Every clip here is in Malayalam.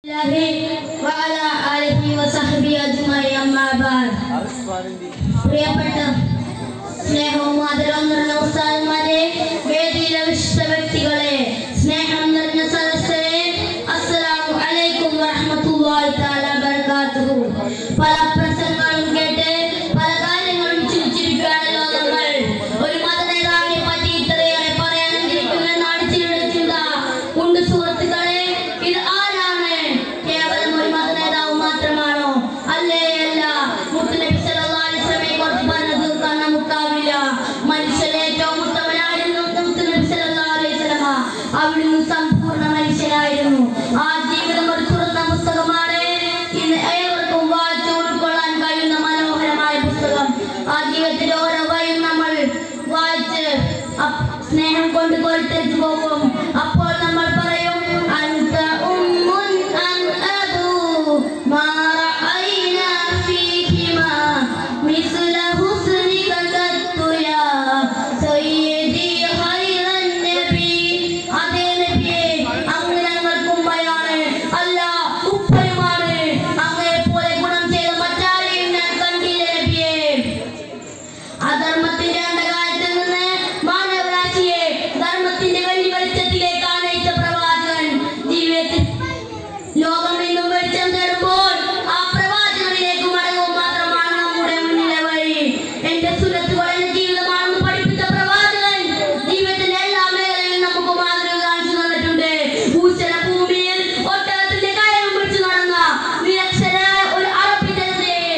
പ്രിയപ്പെട്ട സ്നേഹവും ആദരവും നിറഞ്ഞ ഉസ്താദുമാരെ, വേദിയിലെ വിശിഷ്ട വ്യക്തികളെ, സ്നേഹം നിറഞ്ഞ സദസ്സരെ, അസ്സലാമു അലൈക്കും വറഹ്മത്തുള്ളാഹി തആല ബറകാതുഹു. പല പ്രസംഗങ്ങളും കേട്ട് പല കാര്യങ്ങളും ചിരിച്ചിരിക്കുകയാണല്ലോ നമ്മൾ. ഒരു മതനേതാവിനെ പറ്റി ഇത്രയേറെ പറയാനിരിക്കുമെന്നാണ് ചിലരുടെ ചിന്ത. ഉണ്ട് സുഹൃത്തുക്കളെ, ഇത് ആരാണ്? കേവലം ഒരു മതനേതാവ് മാത്രമാണോ? അല്ലേ അല്ല. മുത്തുനബി സല്ലല്ലാഹു അലൈഹി വസല്ലമയെ കുറിച്ച് പറഞ്ഞു തീർക്കാൻ നമുക്കാവില്ല. മനുഷ്യരിൽ ഏറ്റവും ഉത്തമനായിരുന്നു മുത്തുനബി സല്ലല്ലാഹു അലൈഹി വസല്ലമ. അവിടുന്ന് സമ്പൂർണ്ണ മനുഷ്യനായിരുന്നു. ആ ജീവിതം ഒരു തുറന്ന പുസ്തകമാണ്. ഇന്ന് ഏവർക്കും വായിച്ചു ഉൾക്കൊള്ളാൻ കഴിയുന്ന മനോഹരമായ പുസ്തകം. ആ ജീവിതത്തിലെ ഓരോ വഴിയും നമ്മൾ വായിച്ച് സ്നേഹം കൊണ്ട് കോരിത്തെരിച്ചു പോകും. അപ്പോൾ നമ്മൾ പറയും, അൻത ഉമ്മുൻ അൻ അബൂ മാ റഅയ്നാ ഫീഹിമാ മിസ്ല ഹുസ്നിക ഖത്തു യാ സയ്യിദി ഖൈറൻ നബി. അതേ നബിയെ, അങ്ങ് ഞങ്ങൾക്ക് ഉമ്മയാണ്, അല്ല ഉപ്പയുമാണ്. അങ്ങയെ പോലെ ഗുണം ചെയ്ത മറ്റാരെയും ഞാൻ കണ്ടില്ല നബിയെ. അധർമ്മത്തിന്റെ അന്ധകാരത്തിൽ നിന്ന് മാനവരാശിയെ ധർമ്മത്തിന്റെ വെള്ളി വെളിച്ചത്തിലേക്ക് ആനയിച്ച പ്രവാചകൻ ജീവിതത്തിൽ ലോകം ഇന്നും വെളിച്ചം തേടുമ്പോൾ ആ പ്രവാചകനിലേക്ക് മടങ്ങുക മാത്രമാണ് നമ്മുടെ മുന്നിലെ വഴി. എന്റെ സുന്നത്തുകൾ എന്റെ ജീവിതമാണെന്ന് പഠിപ്പിച്ച പ്രവാചകൻ ജീവിതത്തിന്റെ എല്ലാ മേഖലയിലും നമുക്ക് മാതൃക കാണിച്ചു തന്നിട്ടുണ്ട്. ഭൂഷണ ഭൂമിയിൽ ഒട്ടകത്തിന്റെ കയറും പിടിച്ചു നടന്ന നിരക്ഷരായ ഒരു അറബി ജനതയെ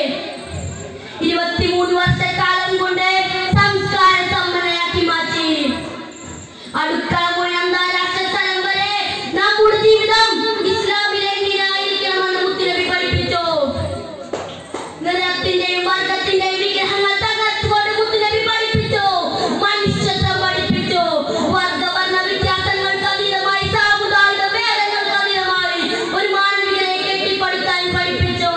23 വർഷക്കാലം കൊണ്ട് സംസ്കാര സമ്പന്നയാക്കി മാറ്റി. അടുക്കള പോയി അന്താരാഷ്ട്ര സ്ഥലം വരെ നമ്മുടെ ജീവിതം ഇസ്ലാമിൽ എങ്ങനെയായിരിക്കണമെന്ന് മുത്തുനബി പഠിപ്പിച്ചു. നിറത്തിന്റെയും വർഗത്തിന്റെയും വിഗ്രഹങ്ങൾ തകർത്തുകൊണ്ട് മുത്തുനബി പഠിപ്പിച്ചു. മനുഷ്യത്വം പഠിപ്പിച്ചു. വർഗവർണ്ണ വ്യത്യാസങ്ങൾക്ക് അതീതമായി, സാമുദായിക ഭേദങ്ങൾക്ക് അതീതമായി ഒരു മാനവികനെ കെട്ടിപ്പടുക്കാൻ പഠിപ്പിച്ചു.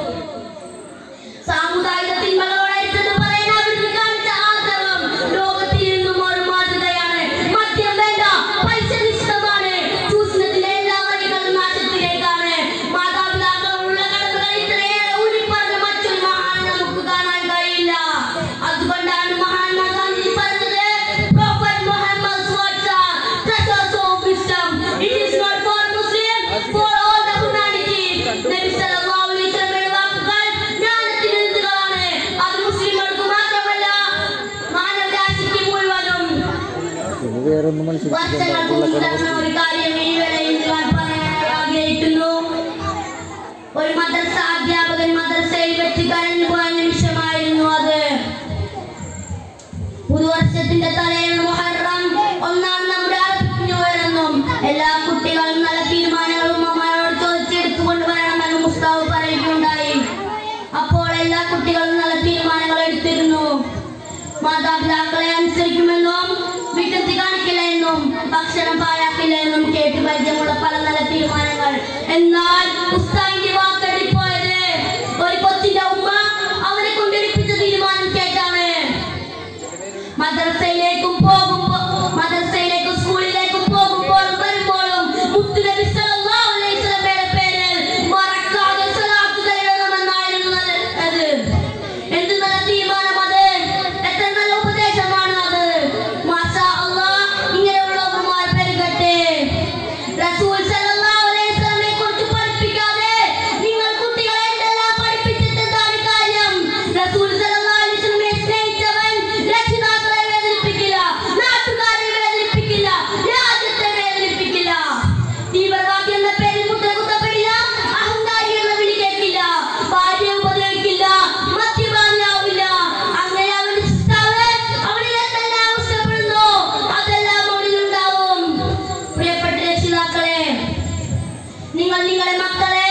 സാമുദായിക തിന്മകളോട് എടുത്തു പറയാൻ അവിടുന്ന് കാണിച്ച ആദരവും ലോകത്തിൽ നിന്നും ഒരു മാതൃകയാണ്. മദ്യം വേണ്ട, പൈസ നിശ്ചിതമാണ്. ചൂഷണത്തിന്റെ എല്ലാ വഴികളും നാശത്തിലേക്കാണ്. മാതാപിതാക്കളുള്ള കടമകൾ ഇത്രയേറെ ഊന്നിപ്പറഞ്ഞ മറ്റൊരു മഹാൻ നമുക്ക് കാണാൻ കഴിയില്ല. അതുകൊണ്ടാണ് മഹാത്മാഗാന്ധി പറഞ്ഞത്, Prophet Muhammad's words are treasures of wisdom. It is not for Muslims, for all the humanity. നബി സല്ലല്ലാഹു അലൈഹി വസല്ലമയുടെ വാക്കുകൾ ജ്ഞാനത്തിന്റെ നിധികളാണ്. അത് മുസ്ലിങ്ങൾക്ക് മാത്രമല്ല, മാനവരാശിക്ക് മുഴുവനും. വർഷങ്ങൾക്ക് മുമ്പ് നടന്ന ഒരു കാര്യം ഈ വേളയിൽ ഞാൻ പറയാൻ ആഗ്രഹിക്കുന്നു. ഒരു മദ്രസ അധ്യാപകൻ മദ്രസയിൽ വെച്ച് കരഞ്ഞു പോയ നിമിഷമായിരുന്നു അത്. പുതുവർഷത്തിന്റെ തലേന്ന് മുഹറം 1 നമ്മുടെ അർപ്പിച്ചു വരുന്നും എല്ലാ കുട്ടികളും നല്ല തീരുമാനങ്ങളും ഉമ്മമാരോട് ചോദിച്ചെടുത്തുകൊണ്ട് വരണമെന്ന് മുസ്താഫ് പറയുകയുണ്ടായി. അപ്പോൾ എല്ലാ കുട്ടികളും നല്ല തീരുമാനങ്ങൾ എടുത്തിരുന്നു. മാതാപിതാക്കളെ അനുസരിക്കുമെന്നും വികൃതി കാണിക്കില്ല എന്നും ഭക്ഷണം പാഴാക്കില്ല എന്നും കേട്ട് പരിചയമുള്ള പല നല്ല തീരുമാനങ്ങൾ. എന്നാൽ ഉസ്താദിന്റെ വാക്കെടുപ്പോയത് ഒരു കൊച്ചിന്റെ ഉമ്മ അവനെ കൊണ്ടെടുപ്പിച്ച തീരുമാനം കേട്ടാണ്. മദ്രസയിലേക്കും സ്കൂളിലേക്കും പോകുമ്പോഴും വരുമ്പോഴും മുത്തുനബി സല്ലല്ലാഹു അലൈഹി വസല്ലമയുടെ പേരിൽ മറക്കാതെ സ്വലാത്ത് ചൊല്ലണമെന്നായിരുന്നു അത്. എന്ത് നല്ല തീരുമാനം അത്! എത്ര നല്ല ഉപദേശമാണ് അത്! മാഷാ അല്ലാഹ്, ഇങ്ങനെയുള്ള ഉമ്മമാർ പെരുകട്ടെ. റസൂൽ സല്ലല്ലാഹു അലൈഹി വസല്ലമയെ കുറിച്ച് പഠിപ്പിക്കാതെ നിങ്ങൾ കുട്ടികളെ എന്തെല്ലാം പഠിപ്പിച്ചിട്ടെന്താണ് കാര്യം? റസൂൽ സല്ലല്ലാഹു അലൈഹി വസല്ലമയെ സ്നേഹിച്ചവൻ രക്ഷിതാക്കളെ വേദനിപ്പിക്കില്ല, നാട്ടുകാരെ വേദനിപ്പിക്കില്ല, രാജ്യത്തെ വേദനിപ്പിക്കില്ല. തീവ്രവാദി എന്ന പേരിൽ കുത്തപ്പെടില്ല, അഹങ്കാരി എന്ന വിളി കേൾക്കില്ല, ഭാര്യയെ ഉപദ്രവിക്കില്ല, മദ്യപാനിയാവില്ല. അങ്ങനെ അവന്റെ സൃഷ്ടാവ് അവനിൽ എന്തെല്ലാം ഇഷ്ടപ്പെടുന്നു അതെല്ലാം അവനിലുണ്ടാവും. പ്രിയപ്പെട്ട രക്ഷിതാക്കളെ, നിങ്ങൾ നിങ്ങളുടെ മക്കളെ